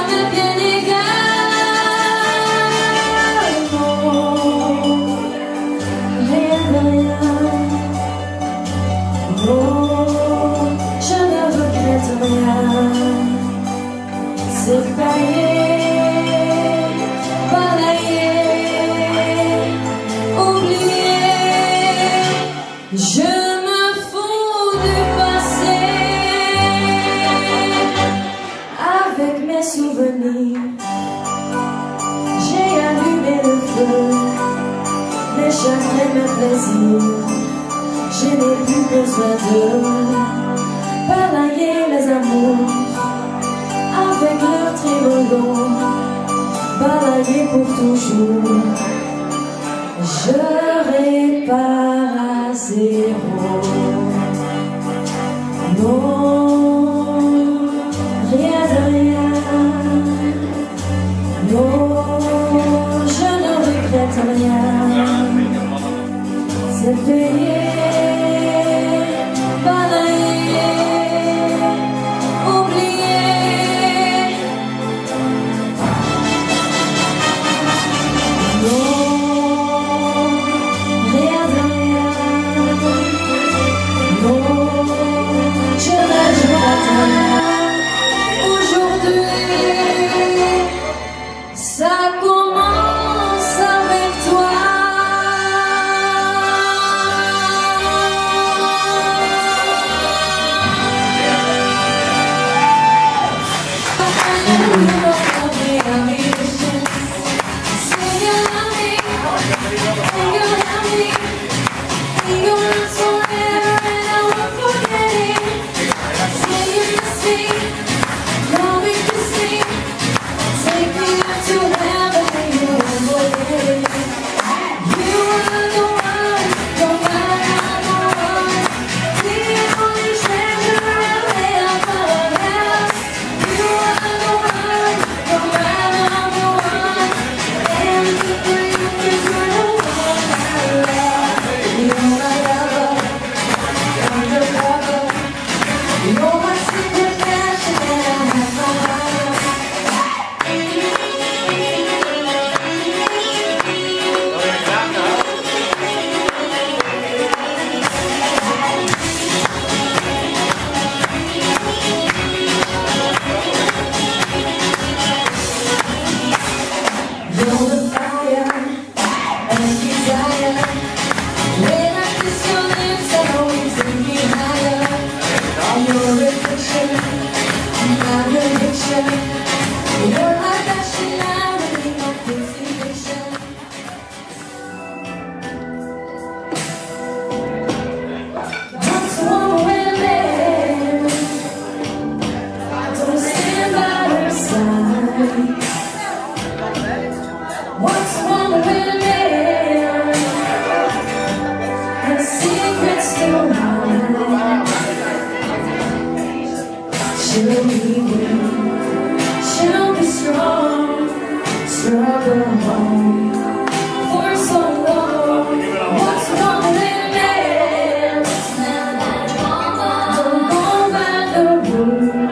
m'est bien égal. Non, rien de rien. Non, je ne regrette rien. C'est pareil, balayer, oublier. Je me fous du passé. Avec mes souvenirs, j'ai allumé le feu. Mes chagrins, mes plaisirs, je n'ai plus besoin de balayer les amours. Avec leur trémolo, balayer pour toujours. Je répare à zéro. Non, rien de rien. Non, je ne regrette rien. C'est payé, balayer, oublier. Non, rien de rien. Non, je ne regrette rien. Aujourd'hui, ça commence avec toi. She'll be strong, struggle home for so long. What's wrong with me? Don't go back the room.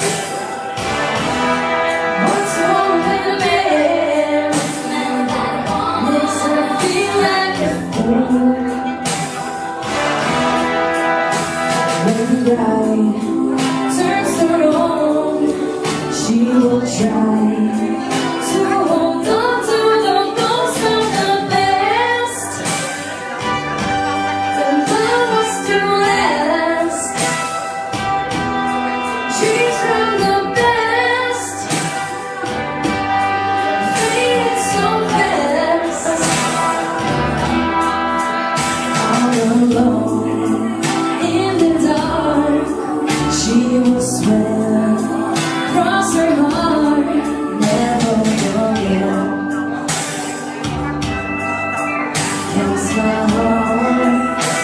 What's wrong with me? Makes her feel like a fool. When the bride turns her on, she will try to hold on to the most of the best. The love was to last. She's from the best. Faded so fast. All alone in the dark, she will swear cross her heart, never forget. Against my heart,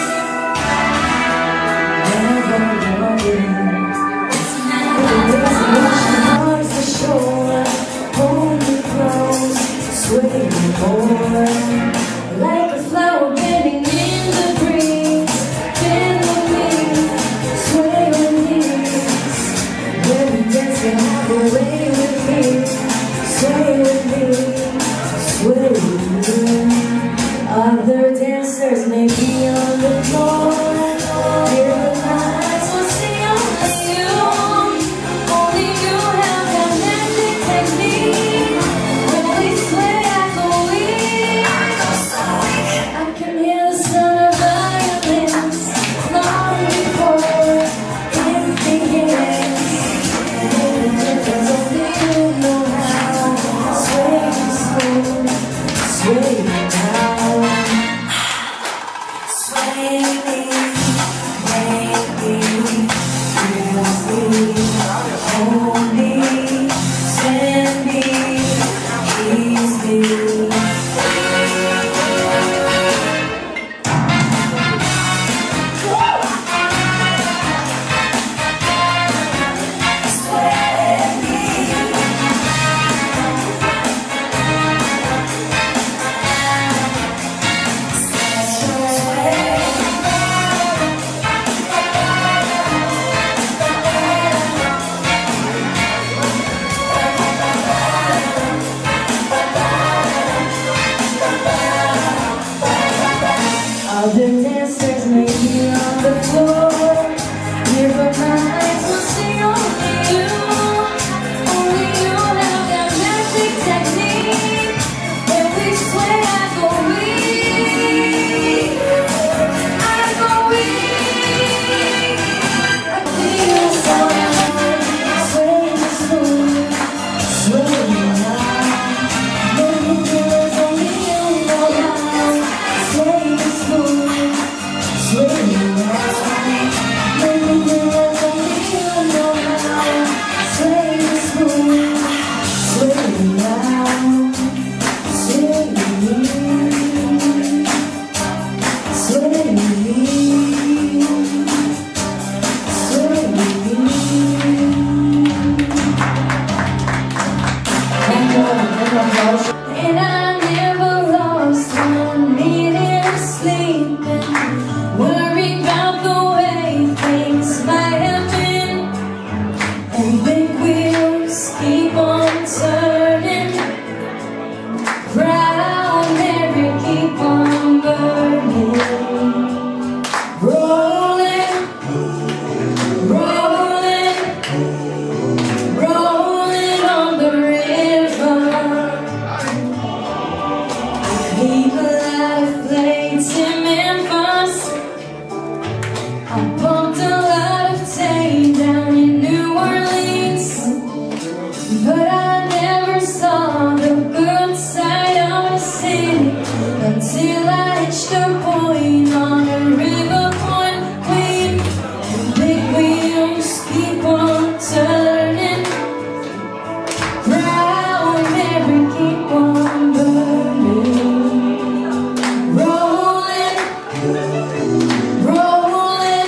never forget. The ocean marks the shore, hold me close, sway me forward, like a flower bending in the breeze. me on the floor. Here with my eyes will see only you. Only you have that magic technique. When we sway, I go weak. I can hear the sound of violence long before anything hits. Because only you know how. Sway me slow, sway me now. Sway me, make me, use me, hold me, send me, ease me. Other dancers may be on the floor. Here but my eyes will see only you. Only you have that magic technique. When we sway, I go weak. I go weak. I feel so high. Sway me smooth, sway me now. When you feel it's only you know how. Sway me smooth, sway me now. When you feel it's only you know how. Sway me smooth, sway me now. Sway me, sway me, sway me. And I never lost one minute of sleeping, worried about the way things might have been. And big wheels keep on turning, proud Mary keep on burning. Rolling, rolling, rolling on the river. Leave a lot of plates in Memphis. I bumped a lot of tape down in New Orleans, but I never saw the good side of the city until I hitched a point on a river point queen. And big wheels keep on turning, proud Mary keep on burning. Rolling, rolling,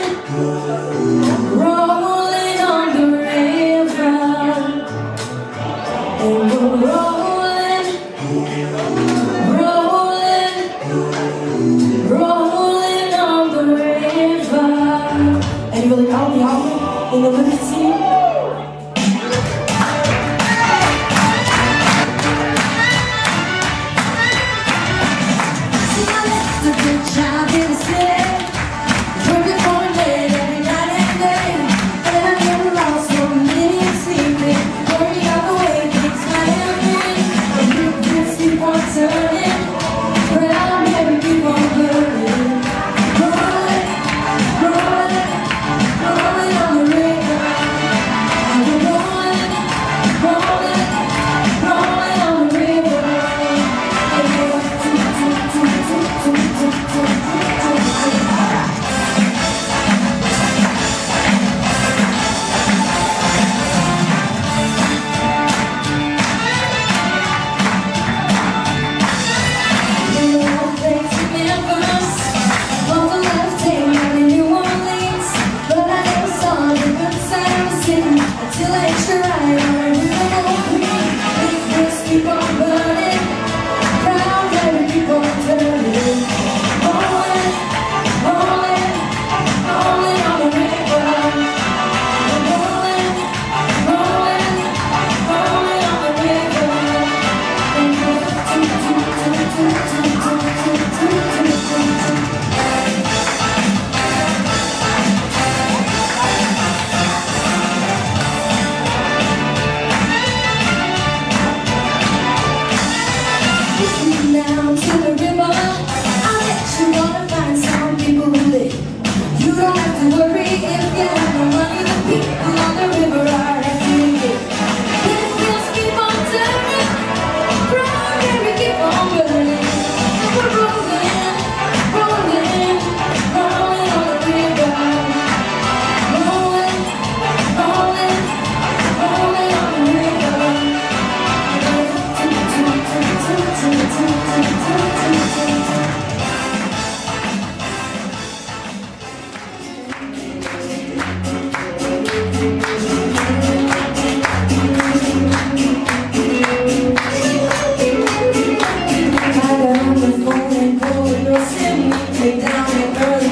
rolling on the river. And we're rolling, rolling, rolling on the river. Anybody call me out in the Liberty? See, I left a good job in the city, working for late every night and day. And I never lost 1 minute sleeping, worried about the way things might have been. And big wheels keep on turning, but I'll never keep on burning. Rolling, rolling, rolling on the river.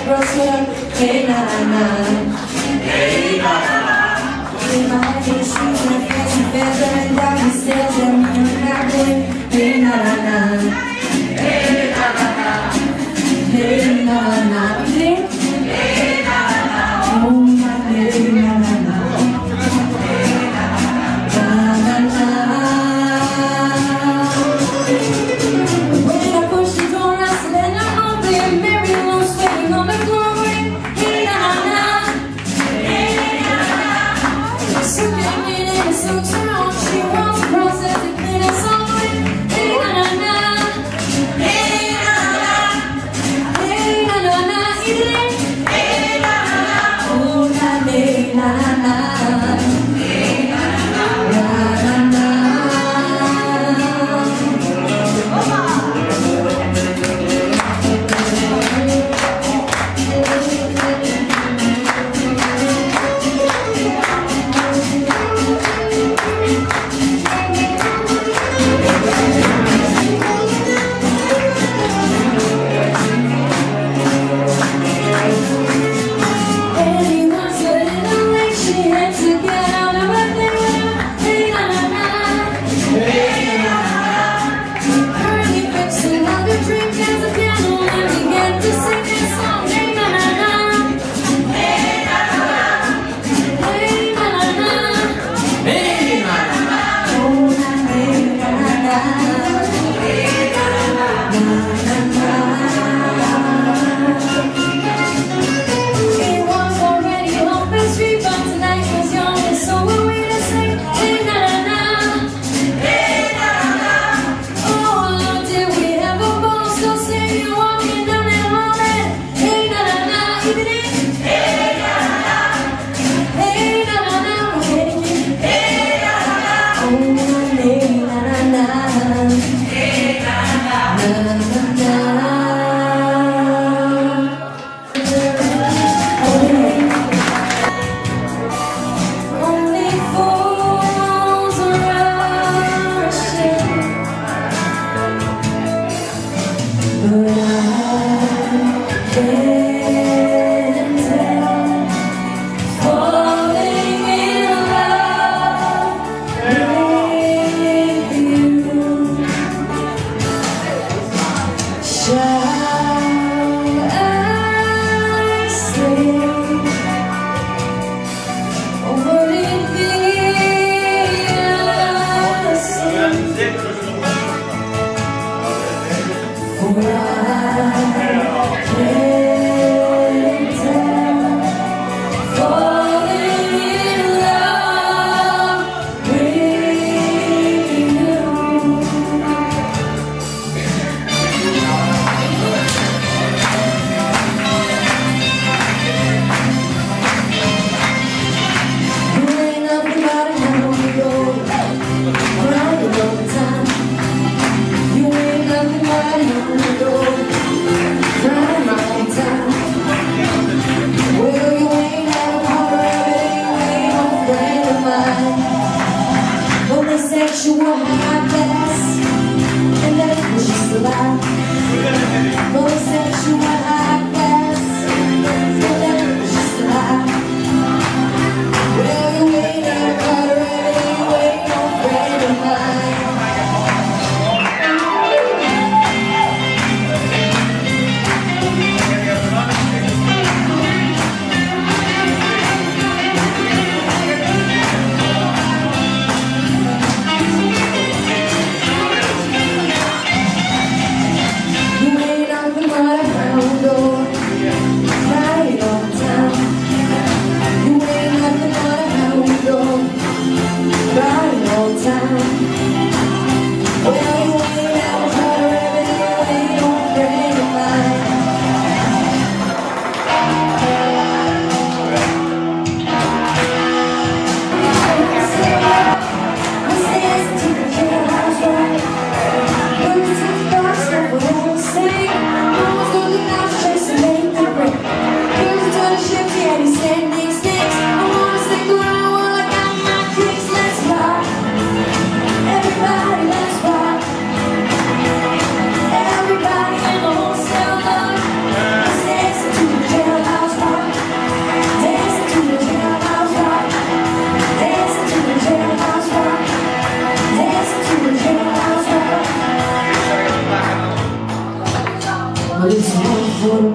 girl swear, hey na na na, hey na na na. In my head, shoes and fancy feather and doggy stairs and me and that boy, hey na na na, hey na na na, hey na na na. Hey na na na, oh my hey na na na, hey na na na. When I push the door, I said, and I'm on there, Mary Lou swinging on the floor. Hey na na na, hey na na na. So young and so strong, she walks across the clean song. Hey na na na, hey na na na, hey na na na. Hey na na na, oh na hey na na na, hey na na na, na na.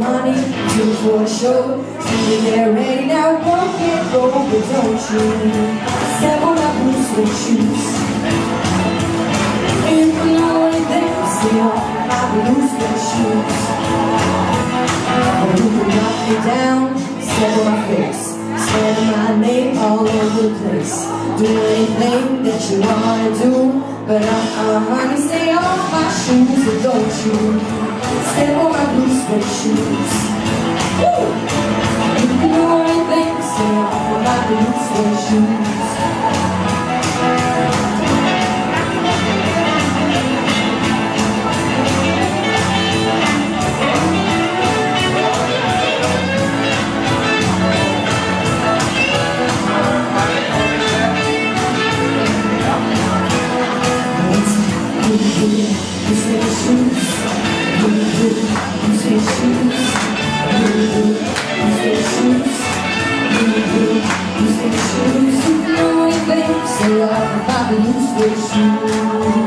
honey, due for a show. Sitting there ready now, walk and roll, but don't you step on my blue suede shoes. If you know anything, stay off my blue suede shoes. You can knock me down, step on my face, spell my name all over the place. Do anything that you wanna do, but honey, stay off my shoes, and don't you step on my blue suede shoes. Woo! If you know anything, stay off my blue suede shoes. Stay off my blue suede shoes.